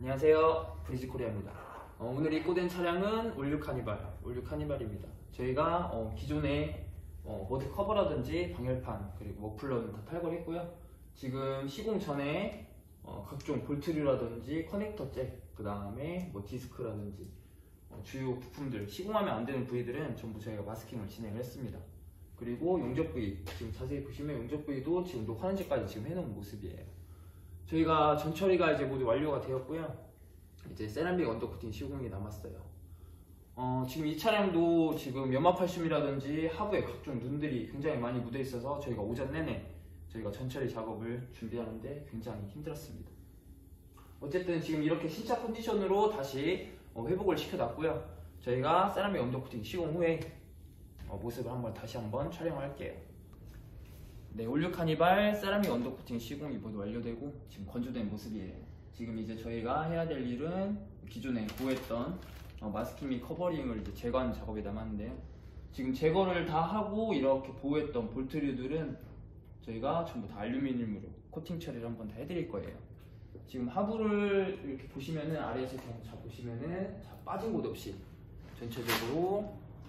안녕하세요, 브리즈코리아입니다. 오늘 입고된 차량은 올류 카니발입니다. 저희가 기존에 모드 커버라든지 방열판 그리고 머플러는 다 탈거했고요. 지금 시공 전에 각종 볼트류라든지 커넥터 잭, 그 다음에 디스크라든지 주요 부품들, 시공하면 안 되는 부위들은 전부 저희가 마스킹을 진행을 했습니다. 그리고 용접 부위, 지금 자세히 보시면 용접 부위도 지금 녹화는지까지 지금 해놓은 모습이에요. 저희가 전 처리가 이제 모두 완료가 되었고요. 이제 세라믹 언더코팅 시공이 남았어요. 지금 이 차량도 지금 연마팔심이라든지 하부에 각종 눈들이 굉장히 많이 묻어 있어서 저희가 오전 내내 저희가 전처리 작업을 준비하는데 굉장히 힘들었습니다. 어쨌든 지금 이렇게 신차 컨디션으로 다시 회복을 시켜놨고요. 저희가 세라믹 언더코팅 시공 후에 모습을 다시 한번 촬영할게요. 네, 올류 카니발 세라믹 언더코팅 시공이 모두 완료되고 지금 건조된 모습이에요. 지금 이제 저희가 해야 될 일은 기존에 보호했던 마스킹 및 커버링을 이제 제거하는 작업이 남았는데요. 지금 제거를 다 하고 이렇게 보호했던 볼트류들은 저희가 전부 다 알루미늄으로 코팅 처리를 한번 다 해드릴 거예요. 지금 하부를 이렇게 보시면은 아래에서 그냥 보시면은 빠진 곳 없이 전체적으로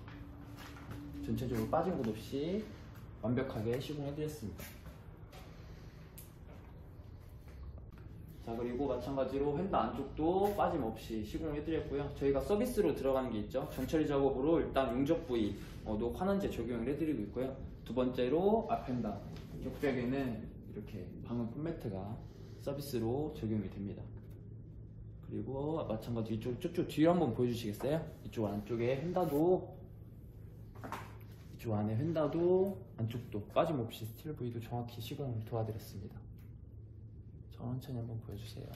빠진 곳 없이 완벽하게 시공해드렸습니다. 자, 그리고 마찬가지로 휀다 안쪽도 빠짐없이 시공해드렸고요. 저희가 서비스로 들어가는 게 있죠. 전처리 작업으로 일단 용접 부위 녹환원제 적용을 해드리고 있고요. 두 번째로 앞 휀다 격벽에는 이렇게 방음 폼매트가 서비스로 적용이 됩니다. 그리고 마찬가지 이쪽 뒤로 한번 보여주시겠어요? 이쪽 안쪽에 이쪽 안에 휀다도 안쪽도 빠짐없이 스틸 부위도 정확히 시공을 도와드렸습니다. 천천히 한번 보여주세요.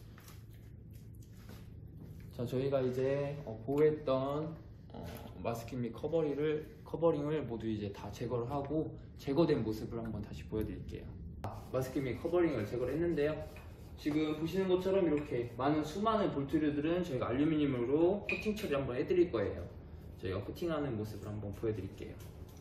자, 저희가 이제 보호했던 마스킹 및 커버링을 모두 이제 다 제거를 하고 제거된 모습을 한번 다시 보여드릴게요. 마스킹 및 커버링을 제거를 했는데요. 지금 보시는 것처럼 이렇게 수많은 볼트류들은 저희가 알루미늄으로 코팅 처리 한번 해드릴 거예요. 저희가 코팅하는 모습을 한번 보여드릴게요.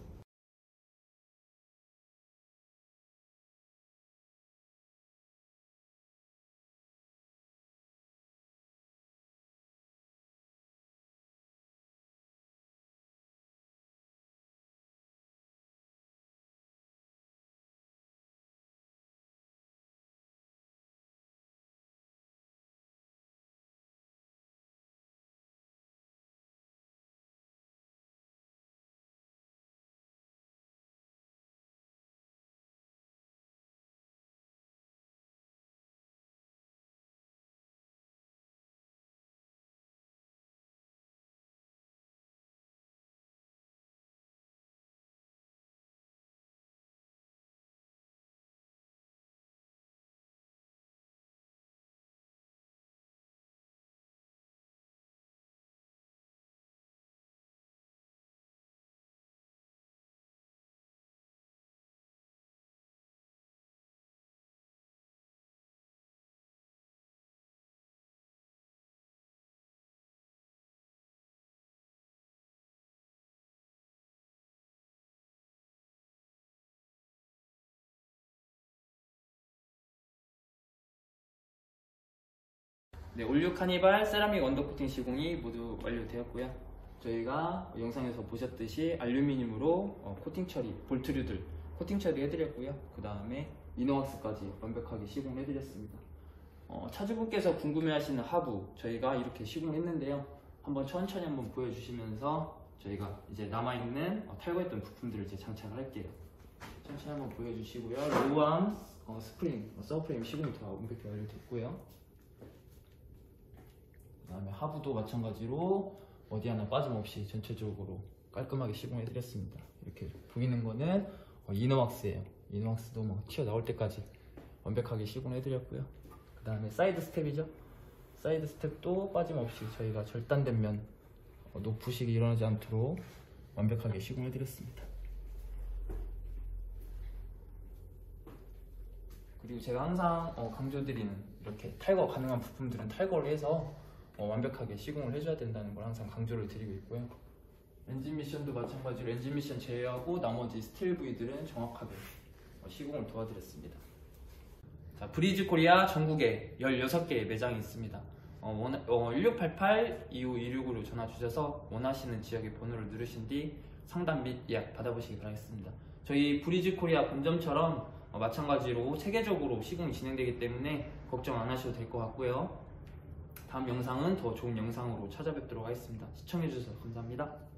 네, 올류 카니발 세라믹 언더코팅 시공이 모두 완료되었고요. 저희가 영상에서 보셨듯이 알루미늄으로 코팅 처리, 볼트류들 코팅 처리 해드렸고요. 그 다음에 이너왁스까지 완벽하게 시공을 해드렸습니다. 차주분께서 궁금해하시는 하부 저희가 이렇게 시공했는데요. 한번 천천히 한번 보여주시면서 저희가 이제 남아있는 탈거했던 부품들을 이제 장착을 할게요. 천천히 한번 보여주시고요. 로우암 스프링, 서브프레임 시공이 다 완벽히 완료됐고요. 그 다음에 하부도 마찬가지로 어디 하나 빠짐없이 전체적으로 깔끔하게 시공해드렸습니다. 이렇게 보이는 거는 이너왁스예요. 이너왁스도 튀어나올 때까지 완벽하게 시공해드렸고요. 그 다음에 사이드 스텝이죠. 사이드 스텝도 빠짐없이 저희가 절단된 면 노프식이 일어나지 않도록 완벽하게 시공해드렸습니다. 그리고 제가 항상 강조드리는 이렇게 탈거 가능한 부품들은 탈거를 해서 완벽하게 시공을 해줘야 된다는 걸 항상 강조를 드리고 있고요. 엔진 미션도 마찬가지로 엔진 미션 제외하고 나머지 스틸 부위들은 정확하게 시공을 도와드렸습니다. 자, 브리즈코리아 전국에 16개의 매장이 있습니다. 1688-2526으로 전화 주셔서 원하시는 지역의 번호를 누르신 뒤 상담 및 예약 받아보시기 바라겠습니다. 저희 브리즈 코리아 본점처럼 마찬가지로 체계적으로 시공이 진행되기 때문에 걱정 안 하셔도 될 것 같고요. 다음 영상은 더 좋은 영상으로 찾아뵙도록 하겠습니다. 시청해주셔서 감사합니다.